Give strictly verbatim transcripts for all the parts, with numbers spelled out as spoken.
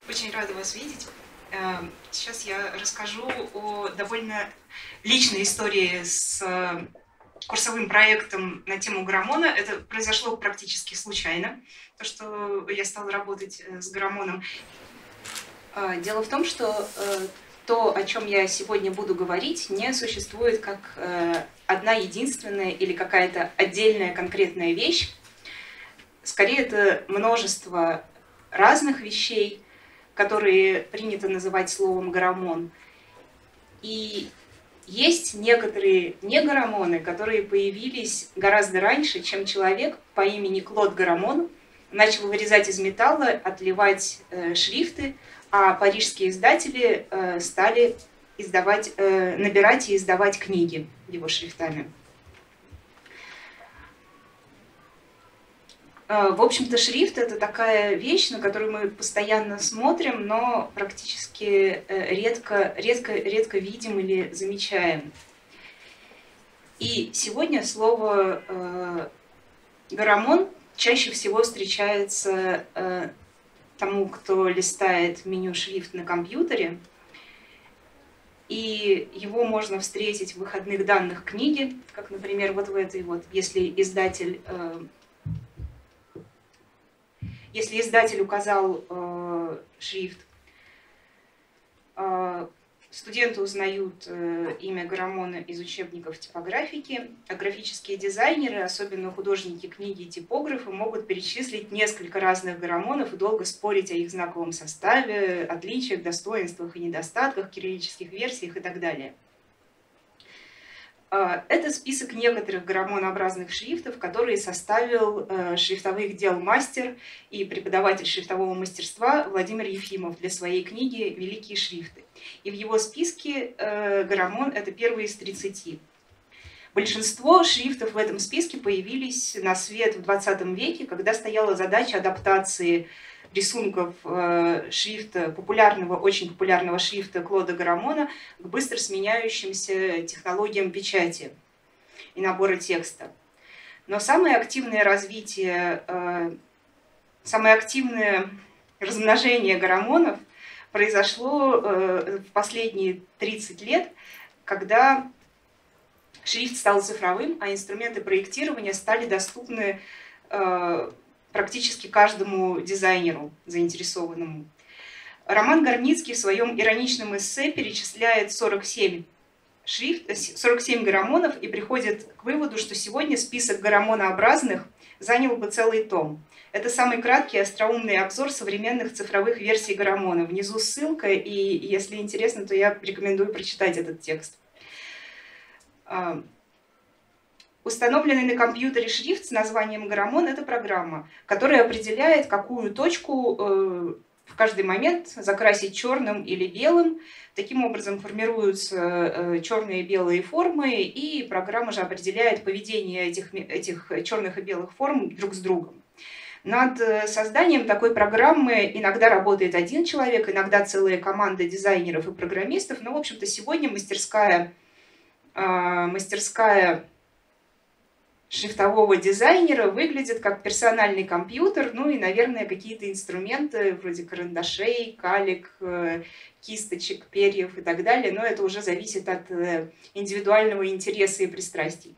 Очень рада вас видеть. Сейчас я расскажу о довольно личной истории с курсовым проектом на тему гормона. Это произошло практически случайно, то, что я стала работать с гормоном. Дело в том, что то, о чем я сегодня буду говорить, не существует как одна единственная или какая-то отдельная конкретная вещь. Скорее, это множество разных вещей, которые принято называть словом гормон. И есть некоторые негормоны, которые появились гораздо раньше, чем человек по имени Клод Гарамон начал вырезать из металла, отливать э, шрифты, а парижские издатели э, стали издавать, э, набирать и издавать книги его шрифтами. В общем-то, шрифт — это такая вещь, на которую мы постоянно смотрим, но практически редко, редко, редко видим или замечаем. И сегодня слово э, «гормон» чаще всего встречается э, тому, кто листает меню шрифт на компьютере. И его можно встретить в выходных данных книги, как, например, вот в этой вот, если издатель... Э, Если издатель указал э, шрифт, э, студенты узнают э, имя гормона из учебников типографики, а графические дизайнеры, особенно художники книги и типографы, могут перечислить несколько разных гормонов и долго спорить о их знаковом составе, отличиях, достоинствах и недостатках, кириллических версиях и так далее. Это список некоторых гормонообразных шрифтов, которые составил шрифтовых дел мастер и преподаватель шрифтового мастерства Владимир Ефимов для своей книги «Великие шрифты». И в его списке гормон — это первый из тридцати. Большинство шрифтов в этом списке появились на свет в двадцатом веке, когда стояла задача адаптации рисунков шрифта, популярного, очень популярного шрифта Клода Гарамона к быстро сменяющимся технологиям печати и набора текста. Но самое активное развитие, самое активное размножение гормонов произошло в последние тридцать лет, когда шрифт стал цифровым, а инструменты проектирования стали доступны практически каждому дизайнеру заинтересованному. Роман Горницкий в своем ироничном эссе перечисляет сорок семь, шрифт, сорок семь гормонов и приходит к выводу, что сегодня список гормонообразных занял бы целый том. Это самый краткий остроумный обзор современных цифровых версий гормона. Внизу ссылка, и если интересно, то я рекомендую прочитать этот текст. Установленный на компьютере шрифт с названием гормон — это программа, которая определяет, какую точку в каждый момент закрасить черным или белым. Таким образом формируются черные и белые формы, и программа же определяет поведение этих, этих черных и белых форм друг с другом. Над созданием такой программы иногда работает один человек, иногда целая команда дизайнеров и программистов, но, в общем-то, сегодня мастерская, мастерская шрифтового дизайнера выглядит как персональный компьютер, ну и, наверное, какие-то инструменты вроде карандашей, калек, кисточек, перьев и так далее, но это уже зависит от индивидуального интереса и пристрастий.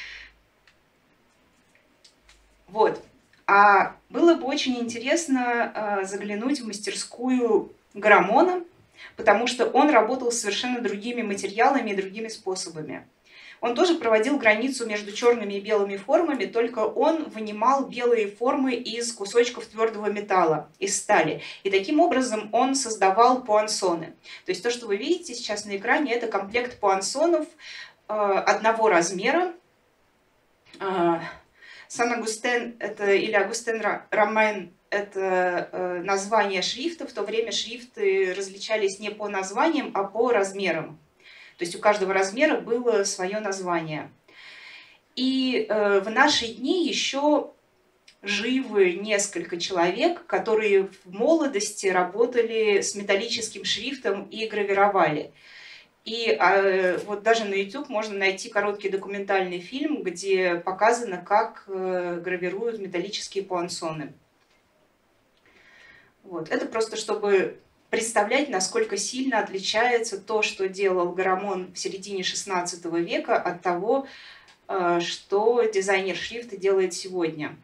Вот. А было бы очень интересно заглянуть в мастерскую Гарамона, потому что он работал с совершенно другими материалами и другими способами. Он тоже проводил границу между черными и белыми формами, только он вынимал белые формы из кусочков твердого металла, из стали. И таким образом он создавал пуансоны. То есть то, что вы видите сейчас на экране, это комплект пуансонов э, одного размера. Э, Сан-Агустен это, или Агустен-Ромен — это э, название шрифта. В то время шрифты различались не по названиям, а по размерам. То есть у каждого размера было свое название. И э, в наши дни еще живы несколько человек, которые в молодости работали с металлическим шрифтом и гравировали. И э, вот даже на YouTube можно найти короткий документальный фильм, где показано, как э, гравируют металлические пуансоны. Вот. Это просто чтобы представлять, насколько сильно отличается то, что делал Гарамон в середине шестнадцатого века, от того, что дизайнер шрифта делает сегодня.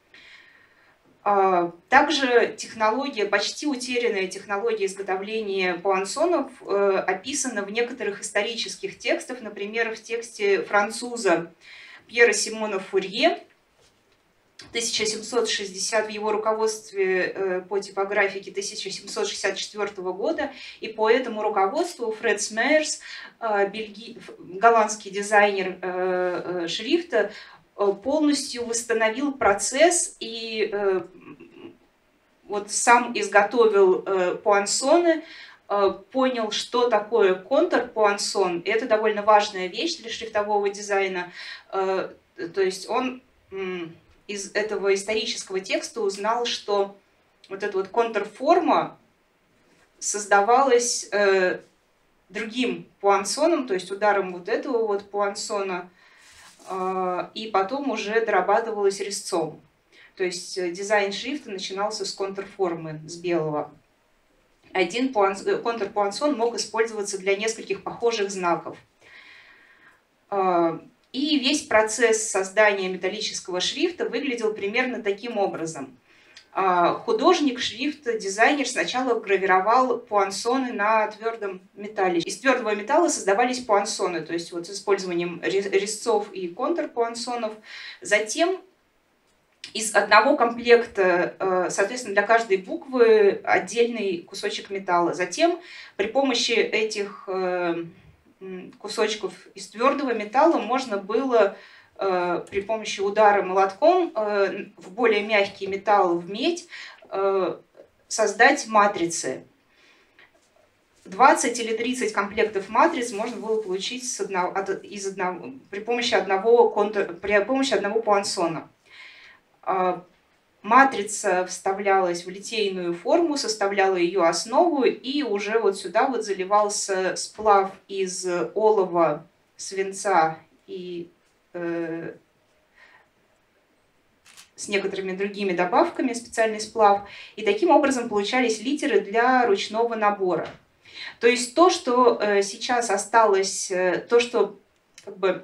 Также технология, почти утерянная технология изготовления пуансонов описана в некоторых исторических текстах, например, в тексте француза Пьера Симона Фурье, тысяча семьсот шестьдесят, в его руководстве по типографике тысяча семьсот шестьдесят четвёртого года, и по этому руководству Фред Смейерс, бельги... голландский дизайнер шрифта, полностью восстановил процесс и вот сам изготовил пуансоны, понял, что такое контр-пуансон. Это довольно важная вещь для шрифтового дизайна. То есть он из этого исторического текста узнал, что вот эта вот контрформа создавалась э, другим пуансоном, то есть ударом вот этого вот пуансона, э, и потом уже дорабатывалась резцом. То есть дизайн шрифта начинался с контрформы, с белого. Один пуанс, контрпуансон мог использоваться для нескольких похожих знаков. Э, И весь процесс создания металлического шрифта выглядел примерно таким образом. Художник шрифта, дизайнер сначала гравировал пуансоны на твердом металле. Из твердого металла создавались пуансоны, то есть вот с использованием резцов и контрпуансонов. Затем из одного комплекта, соответственно, для каждой буквы отдельный кусочек металла. Затем при помощи этих кусочков из твердого металла можно было э, при помощи удара молотком э, в более мягкий металл, в медь, э, создать матрицы. двадцать или тридцать комплектов матриц можно было получить с одного, от, из одного, при помощи одного, контур, при помощи одного пуансона. Э, матрица вставлялась в литейную форму, составляла ее основу, и уже вот сюда вот заливался сплав из олова, свинца и э, с некоторыми другими добавками, специальный сплав. И таким образом получались литеры для ручного набора. То есть то, что э, сейчас осталось, э, то, что как бы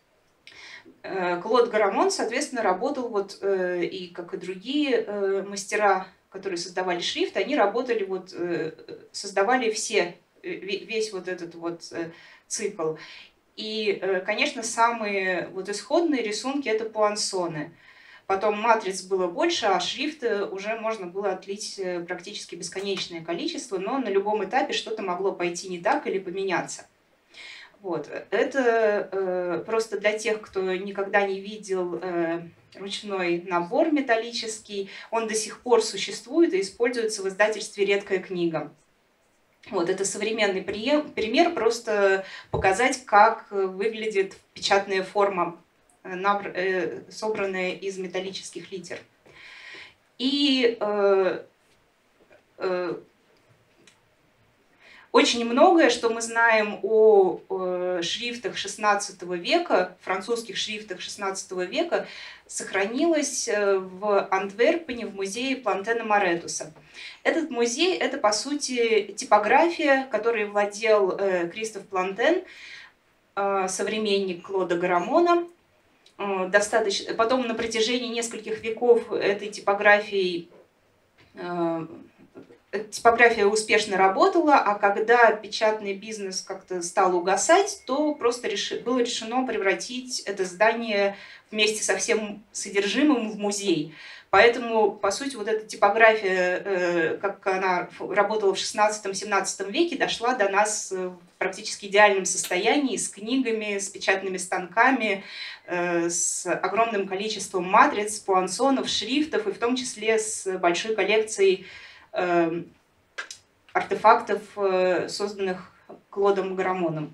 Клод Гарамон, соответственно, работал, вот, э, и как и другие э, мастера, которые создавали шрифт, они работали, вот, э, создавали все, весь вот этот вот э, цикл. И, э, конечно, самые вот, исходные рисунки — это пуансоны. Потом матриц было больше, а шрифта уже можно было отлить практически бесконечное количество, но на любом этапе что-то могло пойти не так или поменяться. Вот. Это э, просто для тех, кто никогда не видел э, ручной набор металлический. Он до сих пор существует и используется в издательстве «Редкая книга». Вот. Это современный пример, просто показать, как выглядит печатная форма, э, собранная из металлических литер. И э, э, очень многое, что мы знаем о э, шрифтах шестнадцатого века, французских шрифтах шестнадцатого века, сохранилось в Антверпене в музее Плантена Моретуса. Этот музей — это, по сути, типография, которой владел э, Кристоф Плантен, э, современник Клода Гарамона. Э, достаточно... Потом на протяжении нескольких веков этой типографией э, Типография успешно работала, а когда печатный бизнес как-то стал угасать, то просто реши, было решено превратить это здание вместе со всем содержимым в музей. Поэтому, по сути, вот эта типография, как она работала в шестнадцатом-семнадцатом веке, дошла до нас в практически идеальном состоянии, с книгами, с печатными станками, с огромным количеством матриц, пуансонов, шрифтов, и в том числе с большой коллекцией артефактов, созданных Клодом Гарамоном.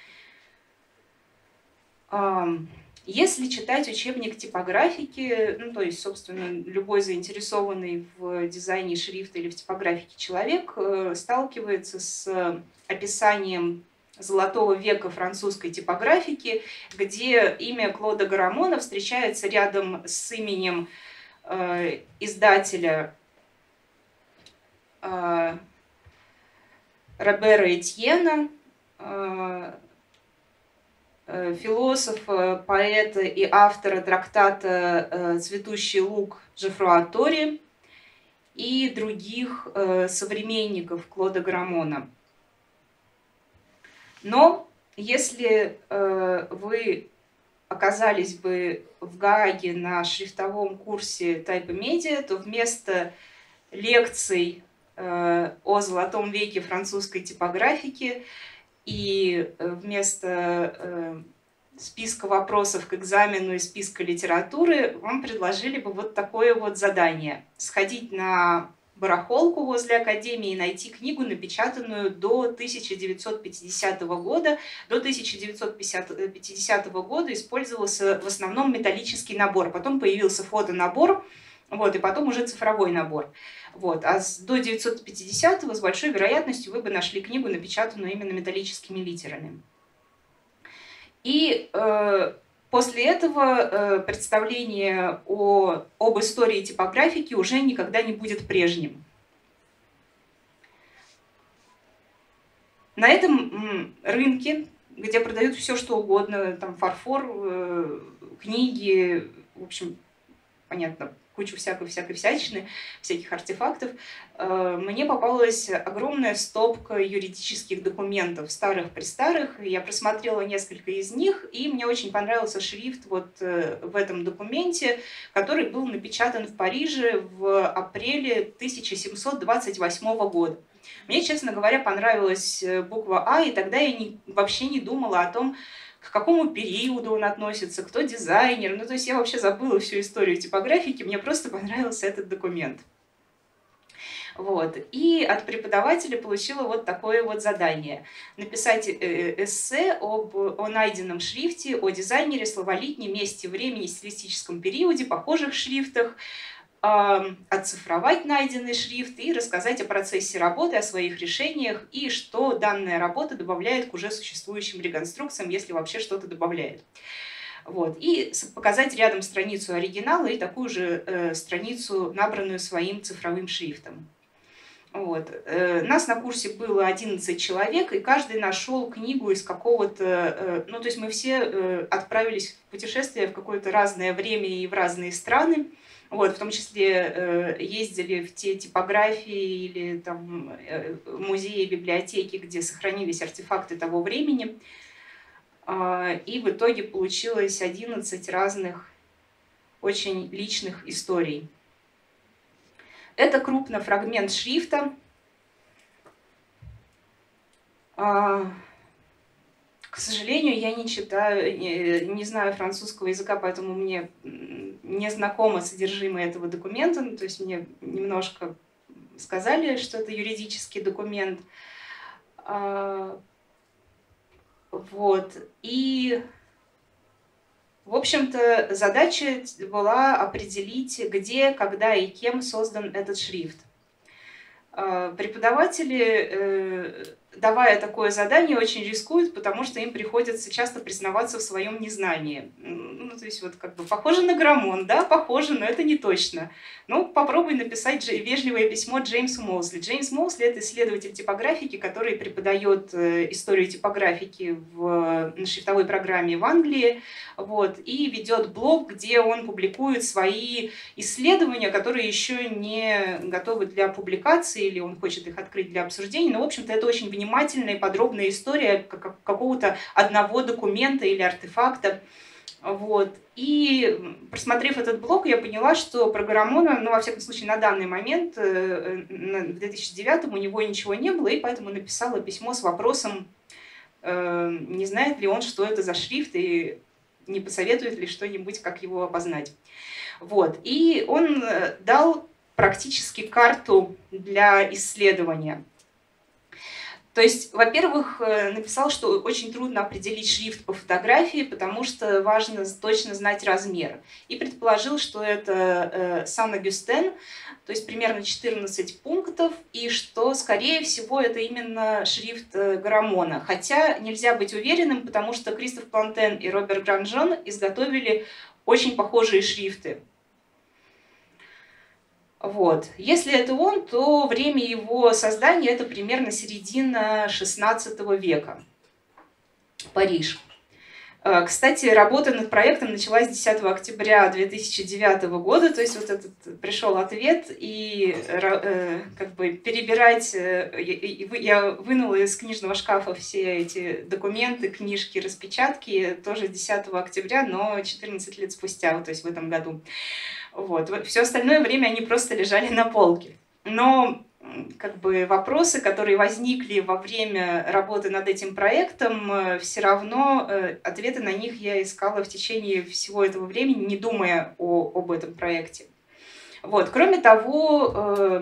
Если читать учебник типографики, ну, то есть, собственно, любой заинтересованный в дизайне шрифта или в типографике человек сталкивается с описанием золотого века французской типографики, где имя Клода Гарамона встречается рядом с именем издателя Робера Этьена, философа, поэта и автора трактата «Цветущий луг» Жофруа Тори и других современников Клода Граммона. Но если вы оказались бы в Гааге на шрифтовом курсе Type Media, то вместо лекций о золотом веке французской типографики и вместо списка вопросов к экзамену и списка литературы вам предложили бы вот такое вот задание. Сходить на барахолку возле Академии и найти книгу, напечатанную до тысяча девятьсот пятидесятого года. До тысяча девятьсот пятидесятого года использовался в основном металлический набор. Потом появился фотонабор, вот, и потом уже цифровой набор. Вот. А с, до девятьсот пятидесятого с большой вероятностью вы бы нашли книгу, напечатанную именно металлическими литерами. И э, после этого э, представление о, об истории типографики уже никогда не будет прежним. На этом рынке, где продают все, что угодно, там фарфор, э, книги, в общем, понятно, кучу всякой-всякой всячины, всяких артефактов, мне попалась огромная стопка юридических документов, старых-престарых. Я просмотрела несколько из них, и мне очень понравился шрифт вот в этом документе, который был напечатан в Париже в апреле тысяча семьсот двадцать восьмого года. Мне, честно говоря, понравилась буква А, и тогда я не, вообще не думала о том, к какому периоду он относится, кто дизайнер. Ну, то есть я вообще забыла всю историю типографики, мне просто понравился этот документ. Вот. И от преподавателя получила вот такое вот задание. Написать эссе об, о найденном шрифте, о дизайнере, словолитне, месте, времени, стилистическом периоде, похожих шрифтах, оцифровать найденный шрифт и рассказать о процессе работы, о своих решениях и что данная работа добавляет к уже существующим реконструкциям, если вообще что-то добавляет. Вот. И показать рядом страницу оригинала и такую же э, страницу, набранную своим цифровым шрифтом. Вот. Нас на курсе было одиннадцать человек, и каждый нашел книгу из какого-то... Ну, то есть мы все отправились в путешествие в какое-то разное время и в разные страны. Вот, в том числе ездили в те типографии или там, музеи, библиотеки, где сохранились артефакты того времени. И в итоге получилось одиннадцать разных, очень личных историй. Это крупный фрагмент шрифта. К сожалению, я не читаю, не, не знаю французского языка, поэтому мне не знакомо содержимое этого документа. Ну, то есть мне немножко сказали, что это юридический документ. Вот. И, в общем-то, задача была определить, где, когда и кем создан этот шрифт. Преподаватели, давая такое задание, очень рискуют, потому что им приходится часто признаваться в своем незнании. Ну, то есть, вот как бы похоже на Граммон, да, похоже, но это не точно. Ну, попробуй написать вежливое письмо Джеймсу Моусли. Джеймс Моусли – это исследователь типографики, который преподает историю типографики в, на шрифтовой программе в Англии, вот, и ведет блог, где он публикует свои исследования, которые еще не готовы для публикации, или он хочет их открыть для обсуждения. Но, в общем-то, это очень внимательная и подробная история какого-то одного документа или артефакта. Вот. И, просмотрев этот блог, я поняла, что про Граммона, ну, во всяком случае, на данный момент, в две тысячи девятом, у него ничего не было, и поэтому написала письмо с вопросом, не знает ли он, что это за шрифт, и не посоветует ли что-нибудь, как его опознать. Вот. И он дал практически карту для исследования. То есть, во-первых, написал, что очень трудно определить шрифт по фотографии, потому что важно точно знать размер. И предположил, что это Сан-Агюстен, то есть примерно четырнадцать пунктов, и что, скорее всего, это именно шрифт Граммона. Хотя нельзя быть уверенным, потому что Кристоф Плантен и Роберт Гранжон изготовили очень похожие шрифты. Вот. Если это он, то время его создания это примерно середина шестнадцатого века. Париж. Кстати, работа над проектом началась десятого октября две тысячи девятого года, то есть вот этот пришел ответ, и как бы перебирать, я вынула из книжного шкафа все эти документы, книжки, распечатки тоже десятого октября, но четырнадцать лет спустя, то есть в этом году. Вот. Все остальное время они просто лежали на полке. Но как бы вопросы, которые возникли во время работы над этим проектом, все равно ответы на них я искала в течение всего этого времени, не думая о, об этом проекте. Вот. Кроме того,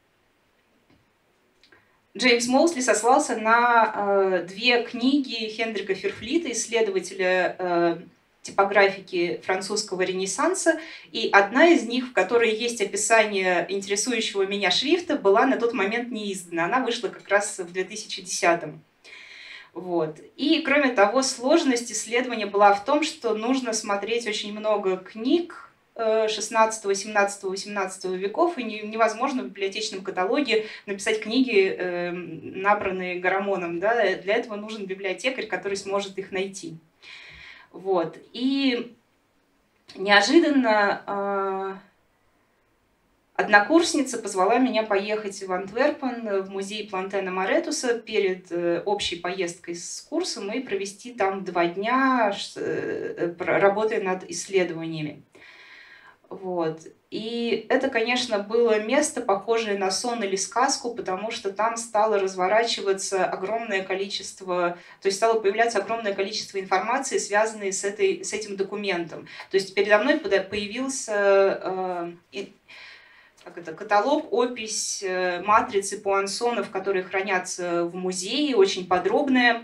Джеймс Моусли сослался на две книги Хендрика Ферфлита, исследователя типографики французского ренессанса, и одна из них, в которой есть описание интересующего меня шрифта, была на тот момент не издана. Она вышла как раз в две тысячи десятом. Вот. И, кроме того, сложность исследования была в том, что нужно смотреть очень много книг шестнадцатого, семнадцатого, восемнадцатого веков, и невозможно в библиотечном каталоге написать книги, набранные Гарамоном. Да? Для этого нужен библиотекарь, который сможет их найти. Вот. И неожиданно э, однокурсница позвала меня поехать в Антверпен, в музей Плантена Моретуса перед э, общей поездкой с курсом и провести там два дня, э, работая над исследованиями. Вот. И это, конечно, было место, похожее на сон или сказку, потому что там стало разворачиваться огромное количество, то есть стало появляться огромное количество информации, связанной с, этой, с этим документом. То есть передо мной появился э, как это, каталог, опись э, матрицы Пуансонов, которые хранятся в музее, очень подробная.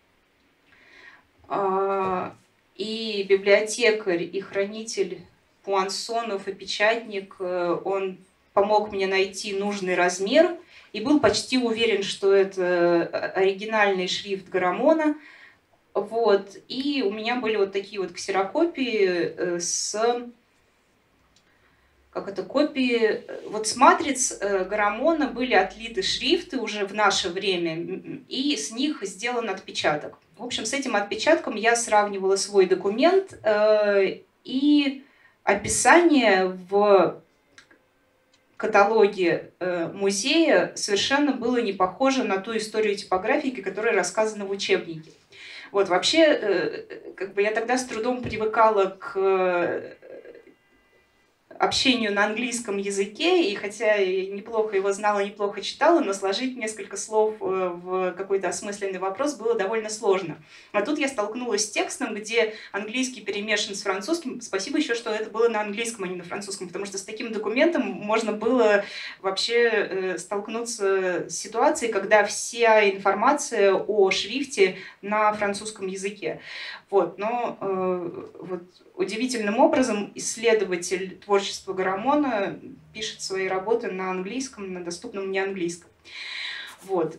Э, и библиотекарь, и хранитель Пуансонов и печатник, он помог мне найти нужный размер и был почти уверен, что это оригинальный шрифт Гарамона. Вот. И у меня были вот такие вот ксерокопии с, как это, копии, вот с матриц Гарамона были отлиты шрифты уже в наше время, и с них сделан отпечаток. В общем, с этим отпечатком я сравнивала свой документ, и описание в каталоге музея совершенно было не похоже на ту историю типографики, которая рассказана в учебнике. Вот, вообще, как бы я тогда с трудом привыкала к общению на английском языке, и хотя я неплохо его знала, неплохо читала, но сложить несколько слов в какой-то осмысленный вопрос было довольно сложно. А тут я столкнулась с текстом, где английский перемешан с французским. Спасибо еще, что это было на английском, а не на французском, потому что с таким документом можно было вообще столкнуться с ситуацией, когда вся информация о шрифте на французском языке. Вот, но э, вот, удивительным образом исследователь творчества Гарамона пишет свои работы на английском, на доступном мне английском. Вот.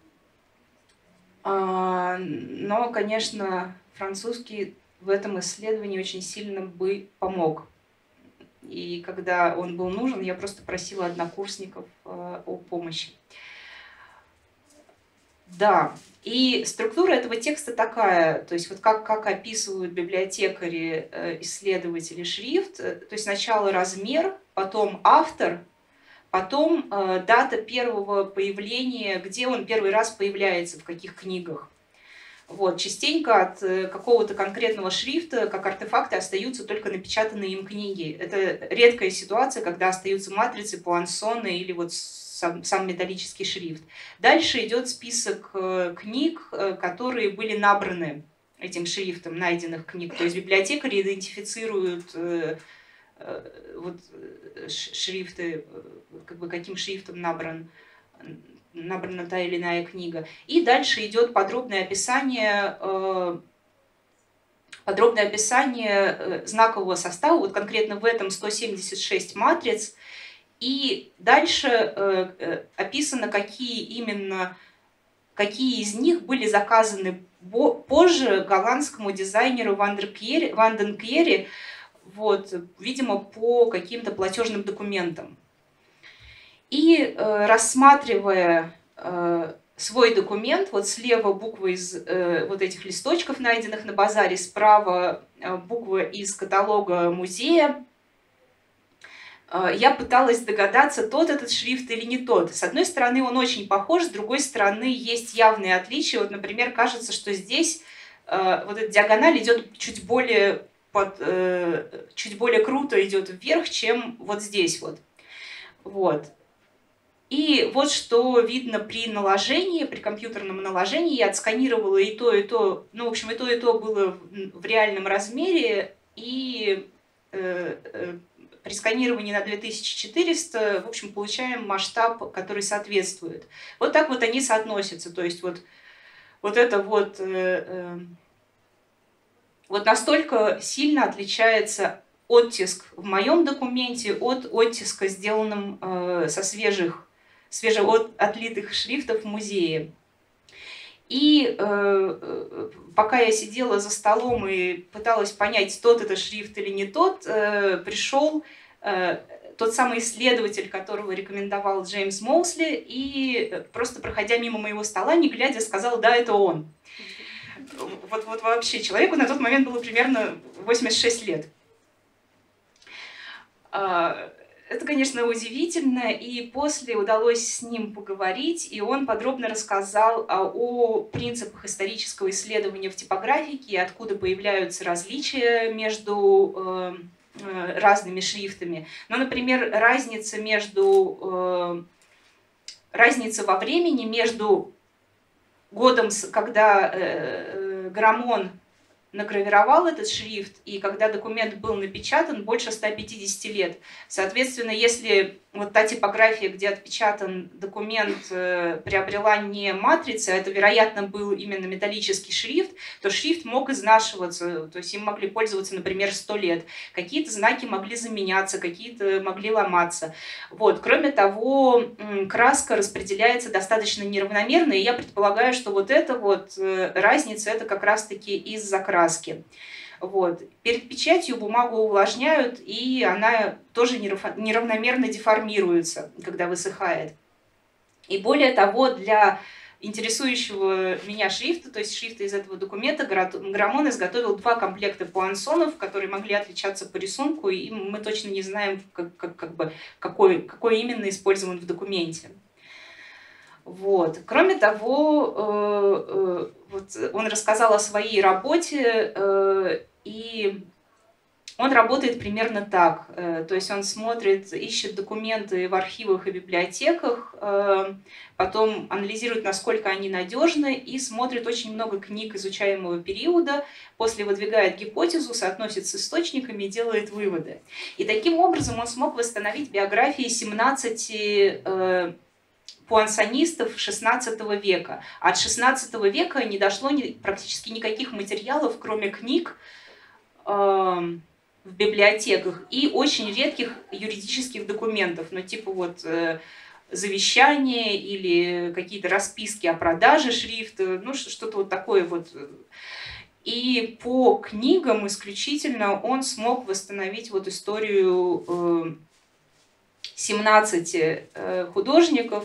А, но, конечно, французский в этом исследовании очень сильно бы помог. И когда он был нужен, я просто просила однокурсников э, о помощи. Да, и структура этого текста такая, то есть вот как, как описывают библиотекари, исследователи шрифт, то есть сначала размер, потом автор, потом э, дата первого появления, где он первый раз появляется, в каких книгах. Вот, частенько от какого-то конкретного шрифта, как артефакты, остаются только напечатанные им книги. Это редкая ситуация, когда остаются матрицы, пуансоны или вот сам, сам металлический шрифт. Дальше идет список книг, которые были набраны этим шрифтом, найденных книг. То есть библиотекари идентифицируют вот, шрифты, как бы, каким шрифтом набран набрана та или иная книга. И дальше идет подробное описание, подробное описание знакового состава, вот конкретно в этом сто семьдесят шесть матриц. И дальше описано, какие именно, какие из них были заказаны позже голландскому дизайнеру Ванден Кьери, вот, видимо, по каким-то платежным документам. И рассматривая свой документ, вот слева буквы из вот этих листочков, найденных на базаре, справа буквы из каталога музея, я пыталась догадаться, тот этот шрифт или не тот. С одной стороны, он очень похож, с другой стороны, есть явные отличия. Вот, например, кажется, что здесь вот эта диагональ идет чуть более, под, чуть более круто идет вверх, чем вот здесь вот. Вот. И вот что видно при наложении, при компьютерном наложении. Я отсканировала и то, и то. Ну, в общем, и то, и то было в реальном размере. И э, э, при сканировании на две тысячи четыреста, в общем, получаем масштаб, который соответствует. Вот так вот они соотносятся. То есть вот, вот это вот, э, э, вот настолько сильно отличается оттиск в моем документе от оттиска, сделанным э, со свежих, свежеотлитых шрифтов в музее. И э, пока я сидела за столом и пыталась понять, тот это шрифт или не тот, э, пришел э, тот самый исследователь, которого рекомендовал Джеймс Моусли, и просто проходя мимо моего стола, не глядя, сказал: да, это он. Вот, вот вообще, человеку на тот момент было примерно восемьдесят шесть лет. Это, конечно, удивительно, и после удалось с ним поговорить, и он подробно рассказал о принципах исторического исследования в типографике, откуда появляются различия между разными шрифтами. Ну, например, разница, между, разница во времени между годом, когда Граммон награвировал этот шрифт, и когда документ был напечатан, больше ста пятидесяти лет. Соответственно, если вот та типография, где отпечатан документ, приобрела не матрица, а это, вероятно, был именно металлический шрифт, то шрифт мог изнашиваться, то есть им могли пользоваться, например, сто лет. Какие-то знаки могли заменяться, какие-то могли ломаться. Вот. Кроме того, краска распределяется достаточно неравномерно, и я предполагаю, что вот эта вот разница, это как раз-таки из-за краски. Вот. Перед печатью бумагу увлажняют, и она тоже неравномерно деформируется, когда высыхает. И более того, для интересующего меня шрифта, то есть шрифта из этого документа, Граммон изготовил два комплекта пуансонов, которые могли отличаться по рисунку, и мы точно не знаем, как, как, как бы, какой, какой именно использован в документе. Вот. Кроме того, э, э, вот он рассказал о своей работе, э, и он работает примерно так. Э, то есть он смотрит, ищет документы в архивах и библиотеках, э, потом анализирует, насколько они надежны, и смотрит очень много книг изучаемого периода, после выдвигает гипотезу, соотносит с источниками и делает выводы. И таким образом он смог восстановить биографии семнадцати э, пуансонистов шестнадцатого века. От шестнадцатого века не дошло ни, практически никаких материалов, кроме книг э, в библиотеках и очень редких юридических документов, ну типа вот э, завещания или какие-то расписки о продаже шрифта, ну что-то вот такое вот. И по книгам исключительно он смог восстановить вот историю э, семнадцати художников,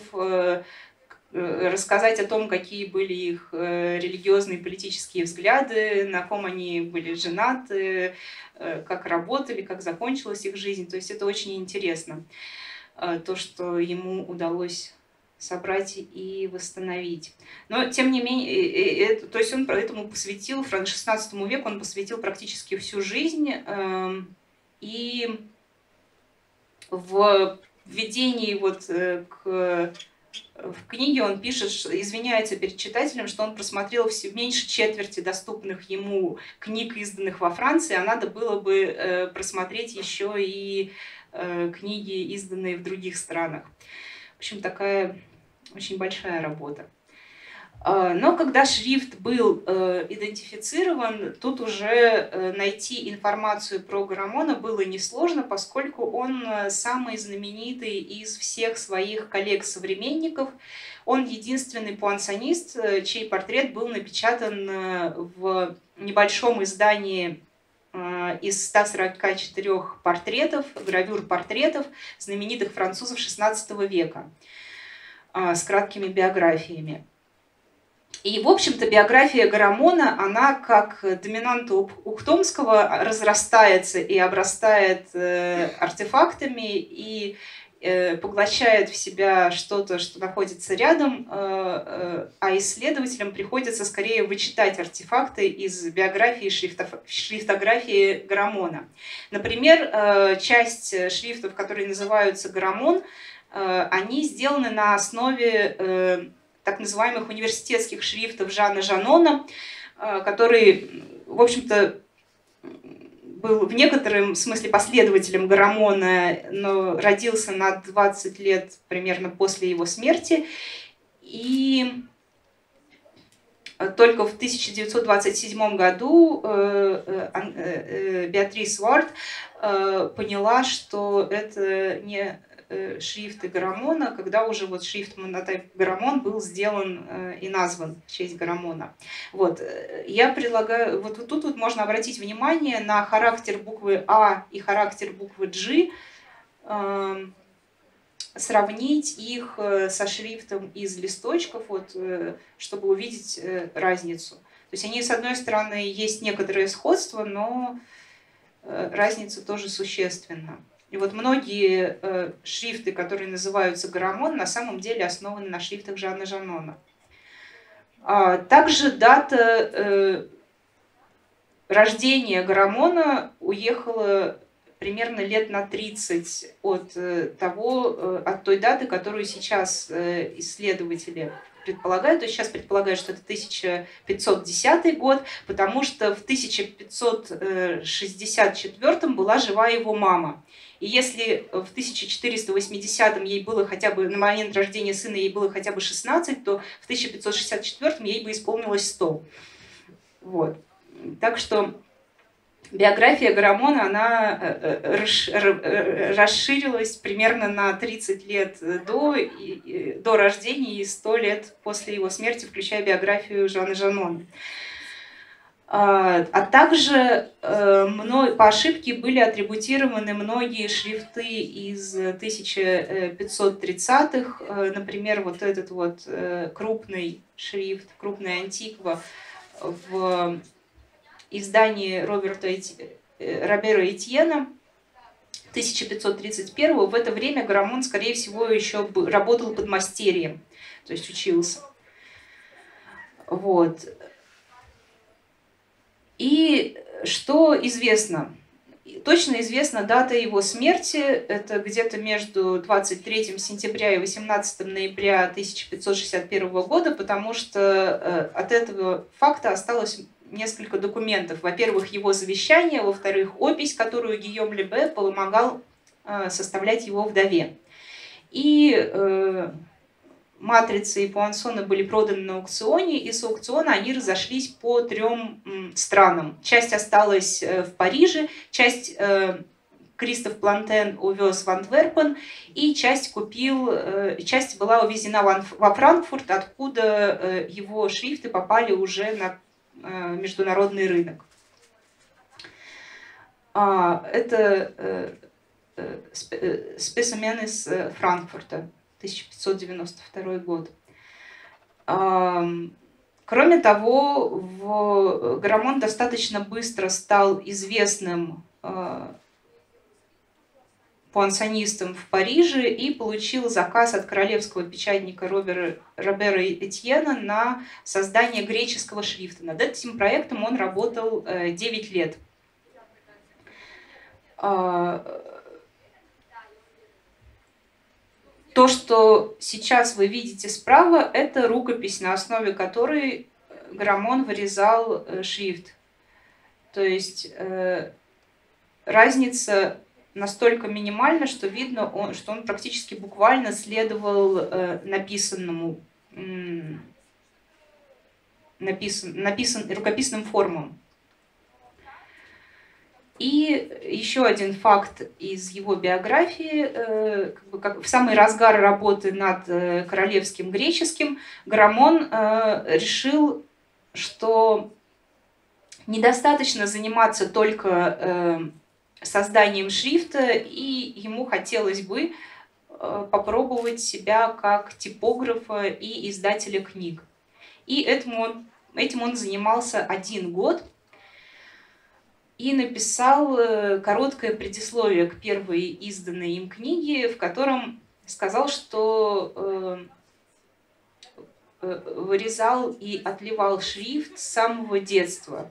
рассказать о том, какие были их религиозные и политические взгляды, на ком они были женаты, как работали, как закончилась их жизнь. То есть это очень интересно, то, что ему удалось собрать и восстановить. Но, тем не менее, это, то есть он этому посвятил, шестнадцатому веку он посвятил практически всю жизнь, и в введении вот к, в книге он пишет, извиняется перед читателем, что он просмотрел все, меньше четверти доступных ему книг, изданных во Франции, а надо было бы э, просмотреть еще и э, книги, изданные в других странах. В общем, такая очень большая работа. Но когда шрифт был идентифицирован, тут уже найти информацию про Граммона было несложно, поскольку он самый знаменитый из всех своих коллег-современников. Он единственный пуансонист, чей портрет был напечатан в небольшом издании из ста сорока четырёх портретов, гравюр-портретов знаменитых французов шестнадцатого века с краткими биографиями. И, в общем-то, биография Гарамона, она, как доминанта Ухтомского, разрастается и обрастает артефактами и поглощает в себя что-то, что находится рядом, а исследователям приходится скорее вычитать артефакты из биографии, шрифтографии Гарамона. Например, часть шрифтов, которые называются Гарамон, они сделаны на основе так называемых университетских шрифтов Жана Жанона, который, в общем-то, был в некотором смысле последователем Гарамона, но родился на двадцать лет примерно после его смерти. И только в тысяча девятьсот двадцать седьмом году Беатрис Уарт поняла, что это не шрифты Гарамона, когда уже вот шрифт Monotype Гарамон был сделан и назван в честь Гарамона. Вот. Я предлагаю, вот, вот тут вот можно обратить внимание на характер буквы А и характер буквы G, э, сравнить их со шрифтом из листочков, вот, э, чтобы увидеть э, разницу. То есть они, с одной стороны, есть некоторое сходство, но э, разница тоже существенна. И вот многие э, шрифты, которые называются Гарамон, на самом деле основаны на шрифтах Жана Жанона. А также дата э, рождения Гарамона уехала примерно лет на тридцать от э, того, э, от той даты, которую сейчас э, исследователи предполагают. То есть сейчас предполагают, что это тысяча пятьсот десятый год, потому что в тысяча пятьсот шестьдесят четвёртом была жива его мама. И если в тысяча четыреста восьмидесятом ей было хотя бы, на момент рождения сына ей было хотя бы шестнадцать, то в тысяча пятьсот шестьдесят четвёртом ей бы исполнилось сто. Вот. Так что биография Гарамона, она расширилась примерно на тридцать лет до, до рождения и сто лет после его смерти, включая биографию Жана Жанона. А также по ошибке были атрибутированы многие шрифты из тысяча пятьсот тридцатых, например, вот этот вот крупный шрифт, крупная антиква в издании Роберта Робера Этьена тысяча пятьсот тридцать первого. В это время Гарамон, скорее всего, еще работал подмастерьем, то есть учился. Вот. И что известно? Точно известна дата его смерти, это где-то между двадцать третьим сентября и восемнадцатым ноября тысяча пятьсот шестьдесят первого года, потому что от этого факта осталось несколько документов. Во-первых, его завещание, во-вторых, опись, которую Гийом Лебе помогал составлять его вдове. И э, матрицы и пуансоны были проданы на аукционе, и с аукциона они разошлись по трем странам. Часть осталась в Париже, часть э, Кристоф Плантен увез в Антверпен, и часть, купил, э, часть была увезена во Франкфурт, откуда э, его шрифты попали уже на э, международный рынок. А, это э, э, специмен из э, Франкфурта. тысяча пятьсот девяносто второй год. Кроме того, в... Гарамон достаточно быстро стал известным пуансонистом в Париже и получил заказ от королевского печатника Робера, Робера Этьена на создание греческого шрифта. Над этим проектом он работал девять лет. То, что сейчас вы видите справа, это рукопись, на основе которой Гарамон вырезал шрифт. То есть э, разница настолько минимальна, что видно, он, что он практически буквально следовал э, написанному, м, написан, написан, рукописным формам. И еще один факт из его биографии. Как бы, как в самый разгар работы над королевским греческим Гарамон решил, что недостаточно заниматься только созданием шрифта, и ему хотелось бы попробовать себя как типографа и издателя книг. И этому он, этим он занимался один год и написал короткое предисловие к первой изданной им книге, в котором сказал, что вырезал и отливал шрифт с самого детства.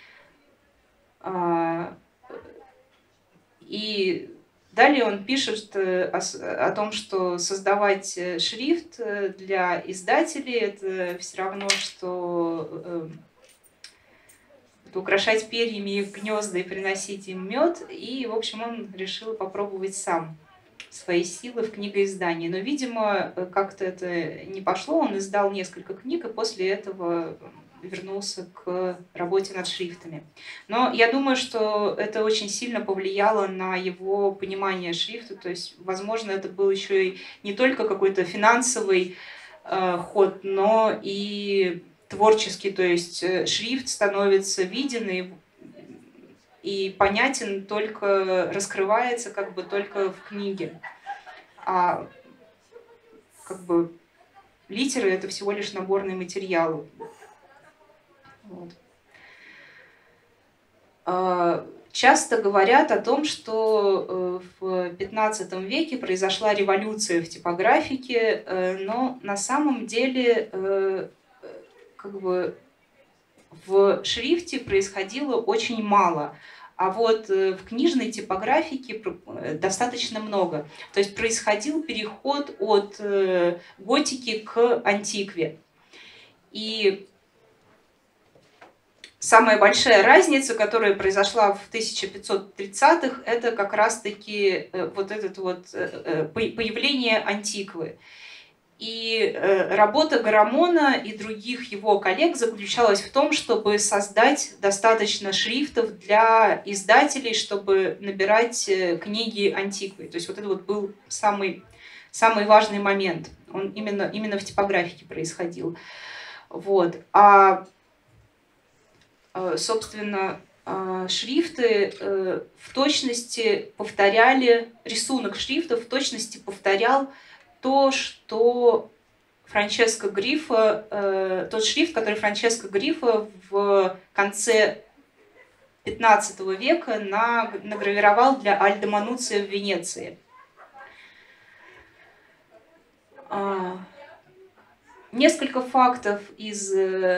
И далее он пишет о, о том, что создавать шрифт для издателей — это все равно, что украшать перьями их гнезда и приносить им мед. И, в общем, он решил попробовать сам свои силы в книгоиздании. Но, видимо, как-то это не пошло. Он издал несколько книг, и после этого вернулся к работе над шрифтами. Но я думаю, что это очень сильно повлияло на его понимание шрифта. То есть, возможно, это был еще и не только какой-то финансовый э, ход, но и творческий. То есть шрифт становится виден и, и понятен только, раскрывается как бы только в книге. А как бы литеры — это всего лишь наборный материал. Вот. Часто говорят о том, что в пятнадцатом веке произошла революция в типографике, но на самом деле как бы в шрифте происходило очень мало, а вот в книжной типографике достаточно много. То есть происходил переход от готики к антикве. И самая большая разница, которая произошла в тысяча пятьсот тридцатых, это как раз-таки вот это вот появление антиквы. И работа Гарамона и других его коллег заключалась в том, чтобы создать достаточно шрифтов для издателей, чтобы набирать книги антиквы. То есть вот это вот был самый, самый важный момент. Он именно, именно в типографике происходил. Вот. А собственно, шрифты в точности повторяли, рисунок шрифтов в точности повторял то, что Франческо Гриффо, тот шрифт, который Франческо Гриффо в конце пятнадцатого века награвировал для Альдо Мануция в Венеции. Несколько фактов из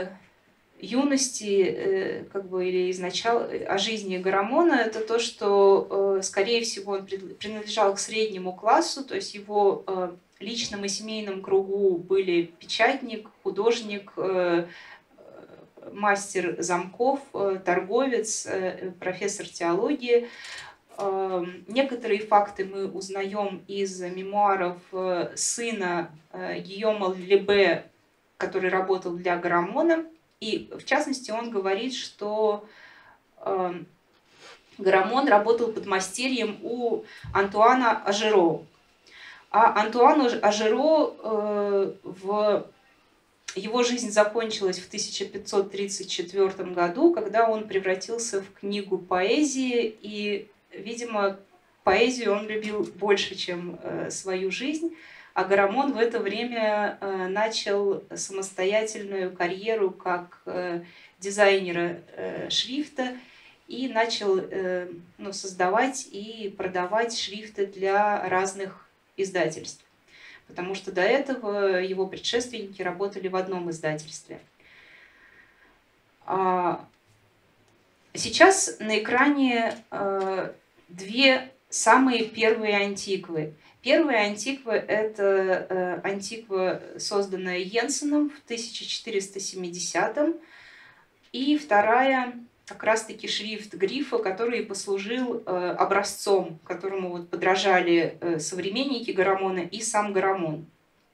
юности, как бы, или из начала о жизни Гарамона, это то, что, скорее всего, он принадлежал к среднему классу, то есть его личном и семейном кругу были печатник, художник, мастер замков, торговец, профессор теологии. Некоторые факты мы узнаем из мемуаров сына Гийома Лебе, который работал для Гарамона. И, в частности, он говорит, что э, Гарамон работал подмастерьем у Антуана Ажеро. А Антуану Ажеро, э, в... его жизнь закончилась в тысяча пятьсот тридцать четвёртом году, когда он превратился в книгу поэзии. И, видимо, поэзию он любил больше, чем э, свою жизнь. А Гарамон в это время э, начал самостоятельную карьеру как э, дизайнера э, шрифта и начал э, ну, создавать и продавать шрифты для разных издательств. Потому что до этого его предшественники работали в одном издательстве. А сейчас на экране э, две самые первые антиквы. Первая антиква — это э, антиква, созданная Йенсеном в тысяча четыреста семидесятом, и вторая как раз-таки шрифт Гриффо, который послужил э, образцом, которому вот подражали э, современники Гарамона и сам Гарамон.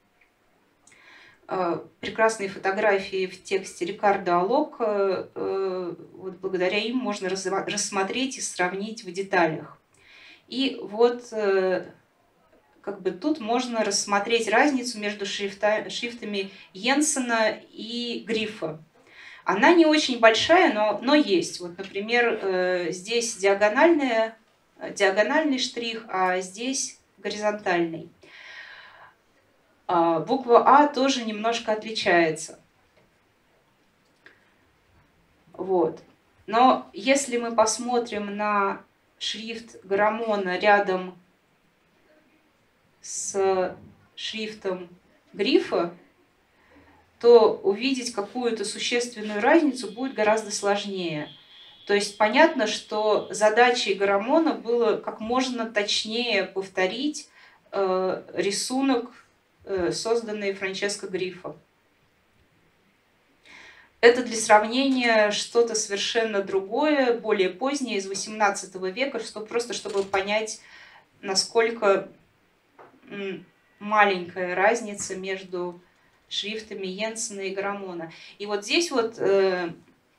Э, прекрасные фотографии в тексте Рикардо Алоко, э, вот благодаря им можно рассмотреть и сравнить в деталях. И вот э, как бы тут можно рассмотреть разницу между шрифта, шрифтами Йенсена и Гриффо. Она не очень большая, но, но есть. Вот, например, здесь диагональная, диагональный штрих, а здесь горизонтальный. Буква А тоже немножко отличается. Вот. Но если мы посмотрим на шрифт Гарамона рядом с шрифтом грифа, то увидеть какую-то существенную разницу будет гораздо сложнее. То есть понятно, что задачей Гарамона было как можно точнее повторить э, рисунок, э, созданный Франческо Грифо. Это для сравнения что-то совершенно другое, более позднее, из восемнадцатого века, чтобы, просто чтобы понять, насколько маленькая разница между шрифтами Йенсена и Гарамона. И вот здесь вот э,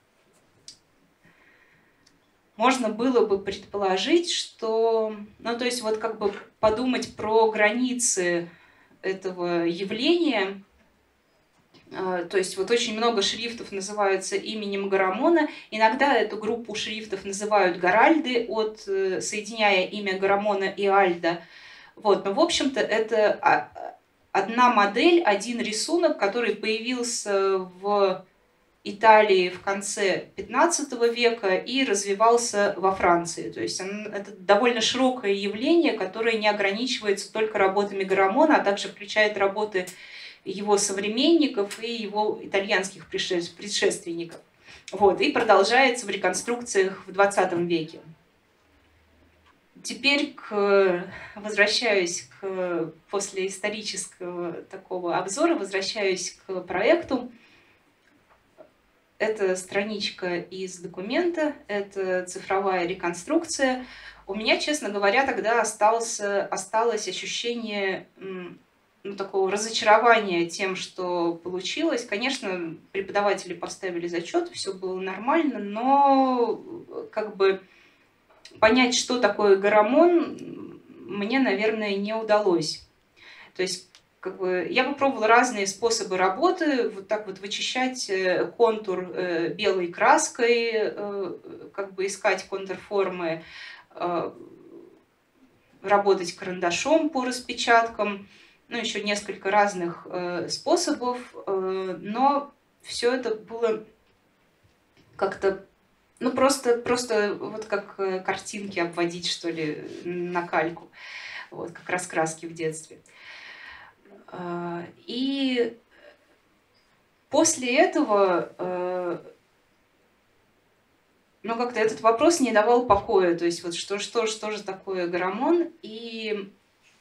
можно было бы предположить, что, ну то есть вот как бы подумать про границы этого явления. Э, то есть вот очень много шрифтов называются именем Гарамона. Иногда эту группу шрифтов называют Гаральды, от, э, соединяя имя Гарамона и Альда. Вот, но в общем-то это одна модель, один рисунок, который появился в Италии в конце пятнадцатого века и развивался во Франции. То есть это довольно широкое явление, которое не ограничивается только работами Гарамона, а также включает работы его современников и его итальянских предшественников. Вот, и продолжается в реконструкциях в двадцатом веке. Теперь к, возвращаюсь к, после исторического такого обзора, возвращаюсь к проекту. Это страничка из документа, это цифровая реконструкция. У меня, честно говоря, тогда остался, осталось ощущение ну, такого разочарования тем, что получилось. Конечно, преподаватели поставили зачет, все было нормально, но как бы понять, что такое Гарамон, мне, наверное, не удалось. То есть, как бы, я попробовала разные способы работы, вот так вот вычищать контур белой краской, как бы искать контрформы, работать карандашом по распечаткам, ну, еще несколько разных способов, но все это было как-то Ну, просто, просто вот как картинки обводить, что ли, на кальку, вот, как раскраски в детстве. И после этого, ну, как-то этот вопрос не давал покоя, то есть вот что, что, что же такое Гарамон, и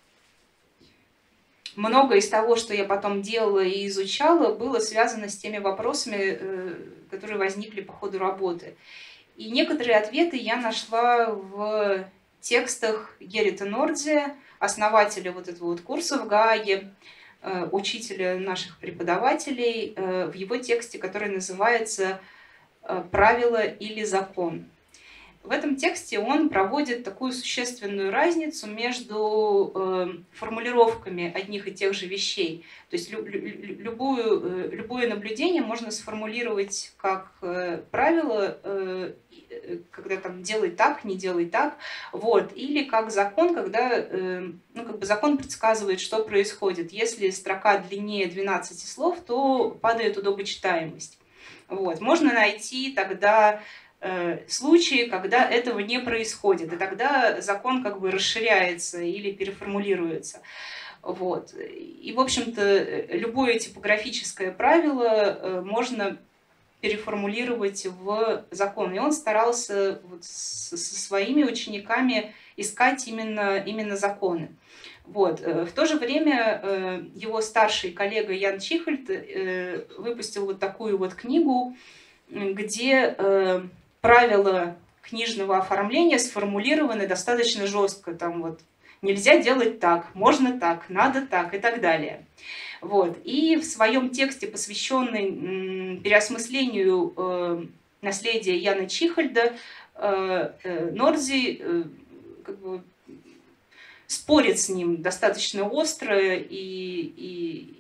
много из того, что я потом делала и изучала, было связано с теми вопросами, которые возникли по ходу работы. И некоторые ответы я нашла в текстах Герита Нордзе, основателя вот этого вот курса в Гааге, учителя наших преподавателей, в его тексте, который называется «Правило или закон». В этом тексте он проводит такую существенную разницу между э, формулировками одних и тех же вещей. То есть лю любую, э, любое наблюдение можно сформулировать как э, правило, э, когда там делай так, не делай так, вот, или как закон, когда э, ну, как бы закон предсказывает, что происходит. Если строка длиннее двенадцати слов, то падает удобочитаемость. Вот. Можно найти тогда случаи, когда этого не происходит, и тогда закон как бы расширяется или переформулируется. Вот. И, в общем-то, любое типографическое правило можно переформулировать в закон. И он старался вот со своими учениками искать именно, именно законы. Вот. В то же время его старший коллега Ян Чихольд выпустил вот такую вот книгу, где правила книжного оформления сформулированы достаточно жестко. Там вот нельзя делать так, можно так, надо так и так далее. Вот. И в своем тексте, посвященный переосмыслению э, наследия Яна Чихольда, э, э, Нордзе э, как бы спорит с ним достаточно остро и, и,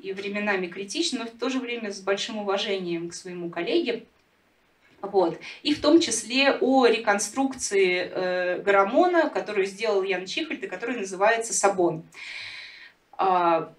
и временами критичен, но в то же время с большим уважением к своему коллеге. Вот. И в том числе о реконструкции э, Гарамона, которую сделал Ян Чихольд, и который называется «Сабон». А,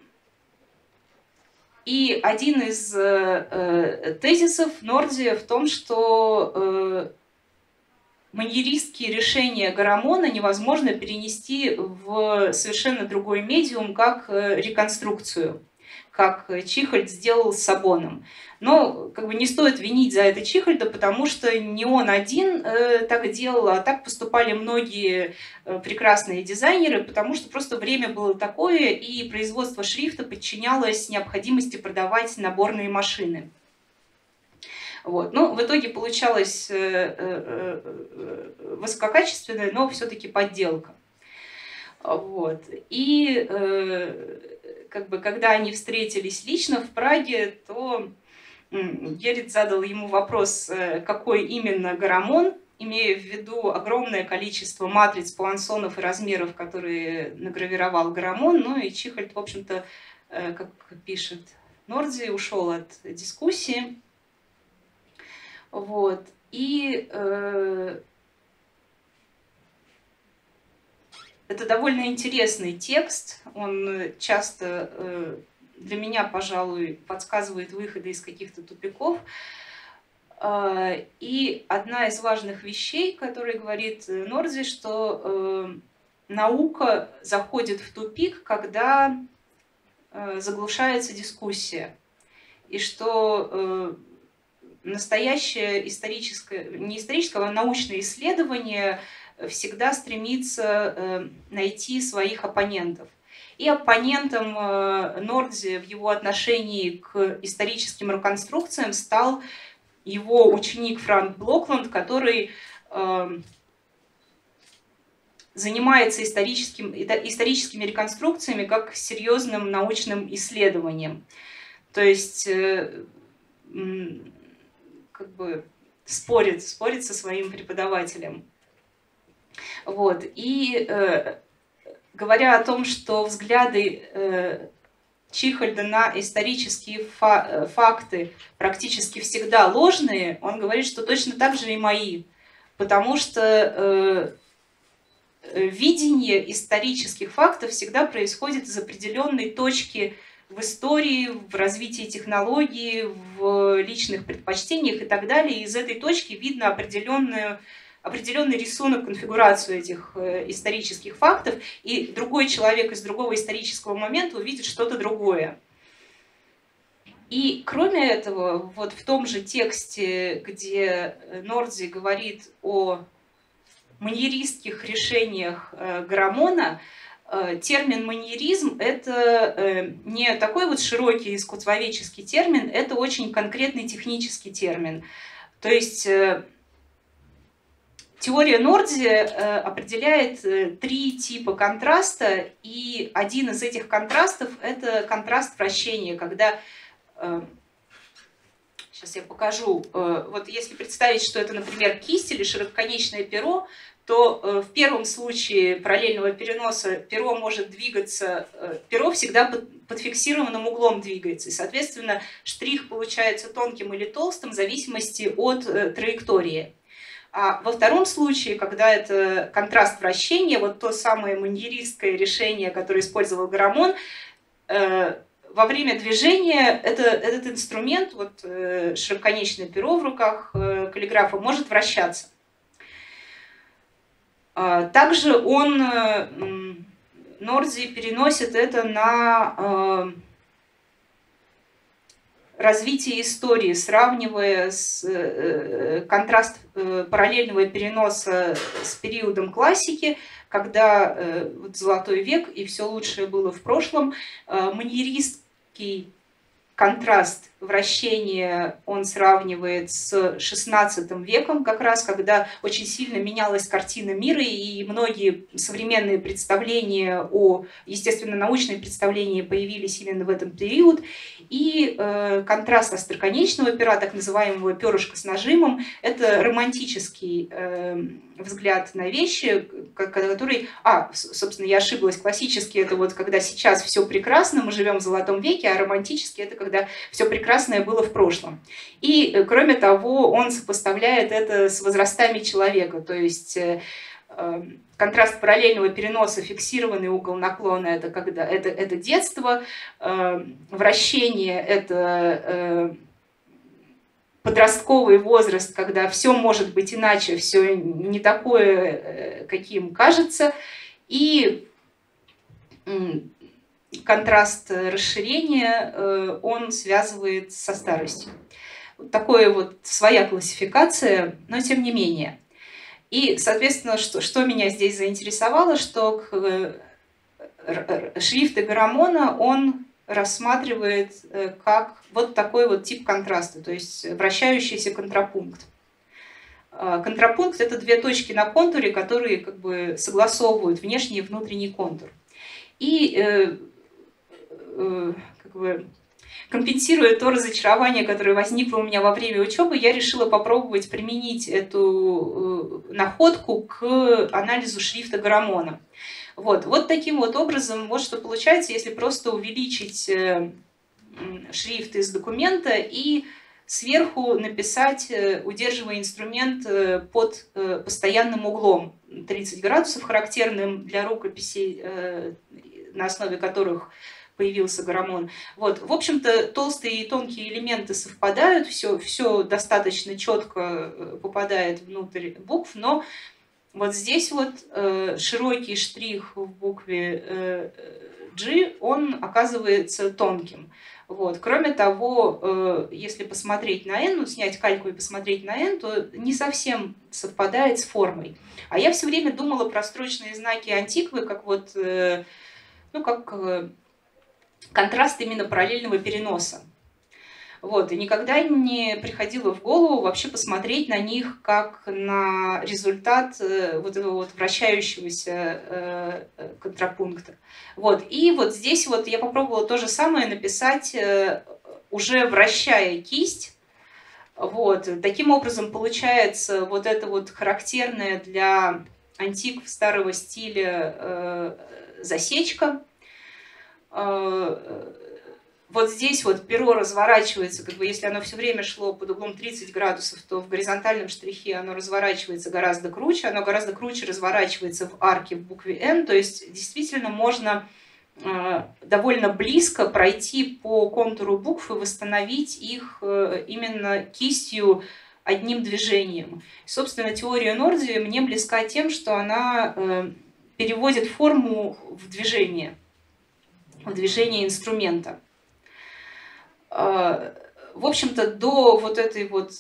и один из э, тезисов Норди в том, что э, маньеристские решения Гарамона невозможно перенести в совершенно другой медиум, как реконструкцию, как Чихольд сделал с Сабоном. Но как бы не стоит винить за это Чихольда, потому что не он один э, так делал, а так поступали многие э, прекрасные дизайнеры, потому что просто время было такое, и производство шрифта подчинялось необходимости продавать наборные машины. Вот. Ну, в итоге получалась э, э, э, высококачественная, но все-таки подделка. Вот. И э, как бы, когда они встретились лично в Праге, то Геррит задал ему вопрос, какой именно Гарамон, имея в виду огромное количество матриц, пуансонов и размеров, которые награвировал Гарамон. Ну и Чихольд, в общем-то, как пишет Норди, ушел от дискуссии. Вот. И э, это довольно интересный текст, он часто э, для меня, пожалуй, подсказывает выходы из каких-то тупиков. Э, и одна из важных вещей, которые говорит Норди, что э, наука заходит в тупик, когда э, заглушается дискуссия, и что э, настоящее историческое, не историческое, а научное исследование всегда стремится найти своих оппонентов. И оппонентом Норди в его отношении к историческим реконструкциям стал его ученик Франк Блокланд, который занимается историческим, историческими реконструкциями как серьезным научным исследованием. То есть как бы спорит, спорит со своим преподавателем. Вот. И э, говоря о том, что взгляды э, Чихольда на исторические фа факты практически всегда ложные, он говорит, что точно так же и мои. Потому что э, видение исторических фактов всегда происходит из определенной точки в истории, в развитии технологий, в личных предпочтениях и так далее. И из этой точки видно определенную, определенный рисунок, конфигурацию этих исторических фактов, и другой человек из другого исторического момента увидит что-то другое. И кроме этого, вот в том же тексте, где Норди говорит о маньеристских решениях Гарамона, термин маньеризм — это не такой вот широкий искусствоведческий термин, это очень конкретный технический термин. То есть теория Норди определяет три типа контраста, и один из этих контрастов — это контраст вращения, когда... Сейчас я покажу. Вот если представить, что это, например, кисть или ширококонечное перо, то в первом случае параллельного переноса перо может двигаться, перо всегда под, под фиксированным углом двигается, и, соответственно, штрих получается тонким или толстым в зависимости от траектории. А во втором случае, когда это контраст вращения, вот то самое маньеристское решение, которое использовал Гарамон, во время движения это, этот инструмент, вот, ширококонечное перо в руках каллиграфа, может вращаться. Также он, Норди, переносит это на развитие истории, сравнивая с контраст параллельного переноса с периодом классики, когда вот, Золотой век и все лучшее было в прошлом, маньеристский контраст вращение он сравнивает с шестнадцатым веком, как раз когда очень сильно менялась картина мира, и многие современные представления о, естественно, научные представления появились именно в этот период. И э, контраст остроконечного пера, так называемого перышка с нажимом, это романтический э, взгляд на вещи, который, а, собственно, я ошиблась, классический это вот когда сейчас все прекрасно, мы живем в золотом веке, а романтический это когда все прекрасное было в прошлом. И, кроме того, он сопоставляет это с возрастами человека, то есть э, контраст параллельного переноса, фиксированный угол наклона, это, когда, это, это детство, э, вращение это э, подростковый возраст, когда все может быть иначе, все не такое, каким кажется, и контраст расширения он связывает со старостью. Вот такая вот своя классификация, но тем не менее. И, соответственно, что, что меня здесь заинтересовало, что шрифт Гарамона, он рассматривает как вот такой вот тип контраста, то есть вращающийся контрапункт. Контрапункт — это две точки на контуре, которые как бы согласовывают внешний и внутренний контур. И э, э, как бы, компенсируя то разочарование, которое возникло у меня во время учебы, я решила попробовать применить эту э, находку к анализу шрифта Гарамона. Вот, вот таким вот образом, вот что получается, если просто увеличить шрифт из документа и сверху написать, удерживая инструмент под постоянным углом тридцать градусов, характерным для рукописей, на основе которых появился Гарамон. Вот, в общем-то, толстые и тонкие элементы совпадают, все, все достаточно четко попадает внутрь букв, но вот здесь вот э, широкий штрих в букве э, G, он оказывается тонким. Вот. Кроме того, э, если посмотреть на N, ну, снять кальку и посмотреть на N, то не совсем совпадает с формой. А я все время думала про строчные знаки антиквы, как вот, э, ну, как э, контраст именно параллельного переноса. Вот, и никогда не приходило в голову вообще посмотреть на них как на результат вот этого вот вращающегося контрапункта. Вот, и вот здесь вот я попробовала то же самое написать, уже вращая кисть. Вот, таким образом получается вот это вот характерное для антикв старого стиля засечка. Вот здесь вот перо разворачивается, как бы если оно все время шло под углом тридцать градусов, то в горизонтальном штрихе оно разворачивается гораздо круче, оно гораздо круче разворачивается в арке в букве N, то есть действительно можно э, довольно близко пройти по контуру букв и восстановить их э, именно кистью одним движением. Собственно, теория Норди мне близка тем, что она э, переводит форму в движение, в движение инструмента. В общем-то, до вот этой вот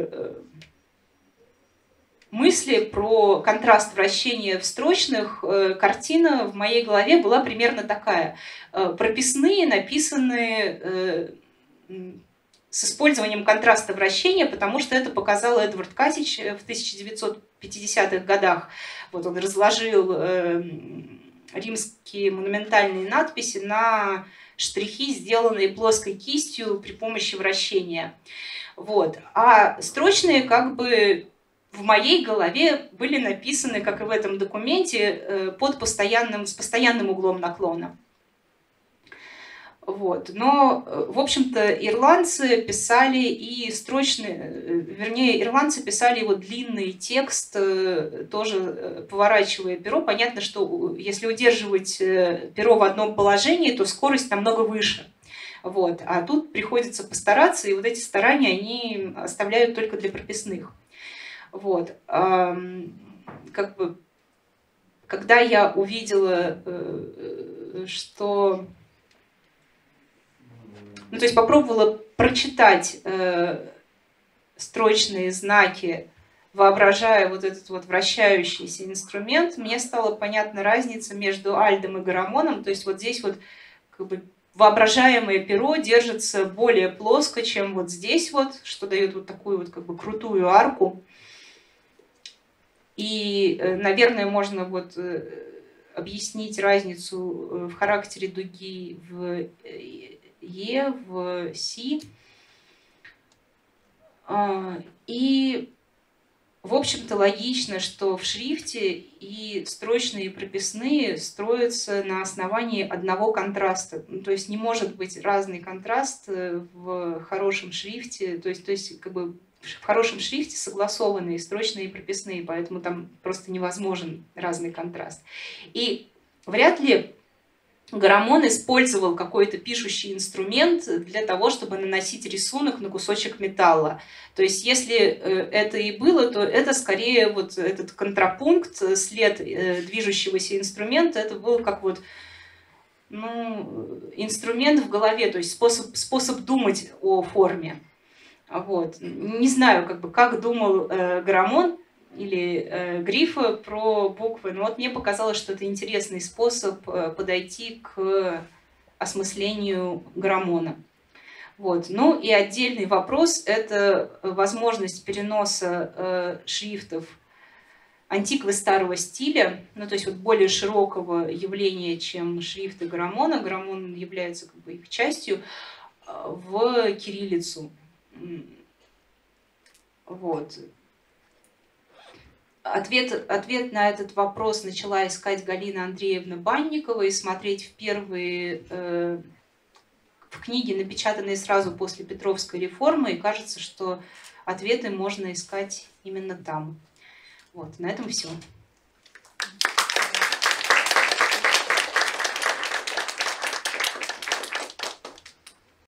мысли про контраст вращения в строчных картина в моей голове была примерно такая. Прописные написаны с использованием контраста вращения, потому что это показал Эдвард Катич в тысяча девятьсот пятидесятых годах. Вот он разложил римские монументальные надписи на штрихи, сделанные плоской кистью при помощи вращения. Вот. А строчные как бы в моей голове были написаны, как и в этом документе, под постоянным, с постоянным углом наклона. Вот. Но, в общем-то, ирландцы писали и строчные, вернее, ирландцы писали его длинный текст, тоже поворачивая перо. Понятно, что если удерживать перо в одном положении, то скорость намного выше. Вот. А тут приходится постараться, и вот эти старания они оставляют только для прописных. Вот. Как бы, когда я увидела, что... Ну, то есть попробовала прочитать э, строчные знаки, воображая вот этот вот вращающийся инструмент, мне стала понятна разница между Альдом и Гарамоном. То есть вот здесь вот как бы воображаемое перо держится более плоско, чем вот здесь вот, что дает вот такую вот как бы крутую арку. И, наверное, можно вот объяснить разницу в характере дуги в Е, в Си. И, в общем-то, логично, что в шрифте и строчные, и прописные строятся на основании одного контраста. Ну, то есть не может быть разный контраст в хорошем шрифте, то есть, то есть как бы в хорошем шрифте согласованные строчные и прописные, поэтому там просто невозможен разный контраст. И вряд ли Гарамон использовал какой-то пишущий инструмент для того, чтобы наносить рисунок на кусочек металла. То есть, если это и было, то это скорее вот этот контрапункт, след движущегося инструмента, это был как вот ну, инструмент в голове, то есть способ, способ думать о форме. Вот. Не знаю, как бы, как думал э, Гарамон или э, Грифа про буквы, но вот мне показалось, что это интересный способ э, подойти к осмыслению Гарамона. Вот. Ну и отдельный вопрос – это возможность переноса э, шрифтов антиквы старого стиля, ну то есть вот более широкого явления, чем шрифты Гарамона. Гарамон является как бы их частью, в кириллицу. Вот. Ответ, ответ на этот вопрос начала искать Галина Андреевна Банникова и смотреть в первые э, в книги, напечатанные сразу после Петровской реформы, и кажется, что ответы можно искать именно там. Вот, на этом все.